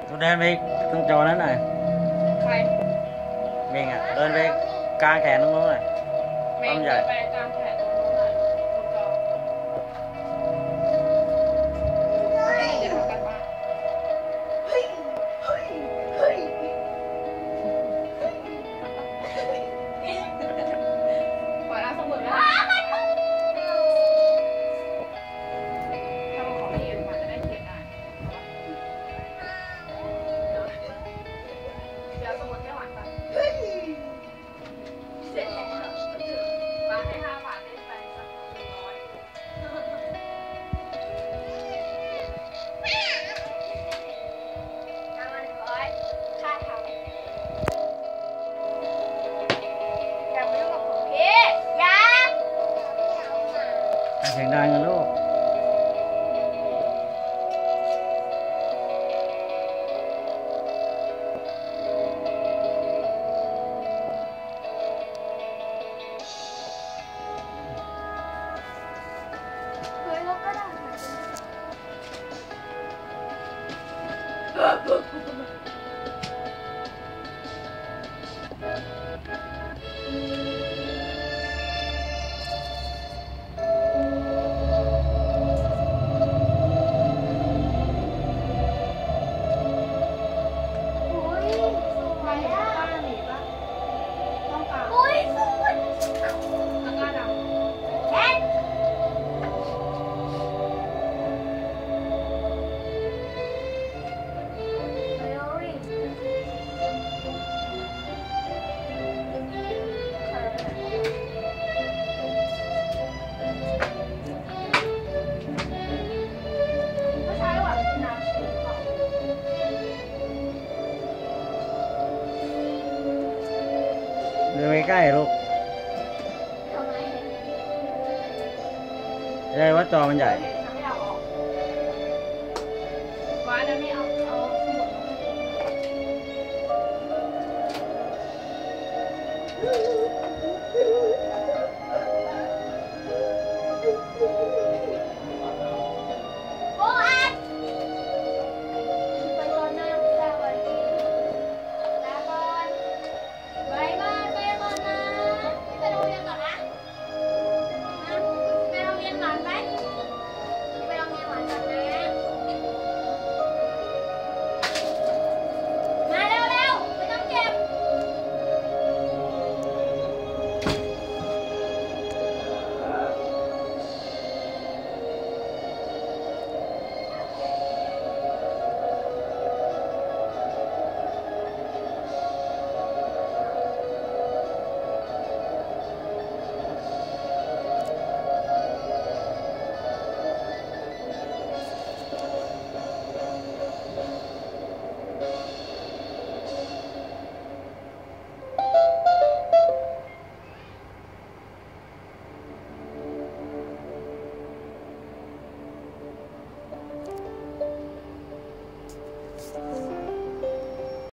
กูเดินไปตรงจอนั้นหน่อยใครเมงอ่ะเดินไปกลางแขนตรงนู้นหน่อยเมต้งนใหญ่เดินไปกลางแขนตรงนู้นหน่อยตรงจอนี่เดี๋ยวทำกันบ้านปล่อยเอาสมุดไว้ถ้ามันของพี่มาจะได้เขียนได้เดี๋ยวสมุดให้หวานกันเสร็จแล้วฟ้าให้5 บาทได้ไปสัก100ค่าทำอย่ามายุ่งกับผมพี่อย่าเสียงดังกันลูกเฮ้ยเราก็ได้ไปอ่ะหนีปะต้องการอุ้ยสวยตะกร้าดำแอนไม่ใช่หรอกน้ำสีขาวเดินไปใกล้ลูกทำไมจะได้ว่าจอมันใหญ่ฉันไม่เอาออกว้าแล้วไม่เอา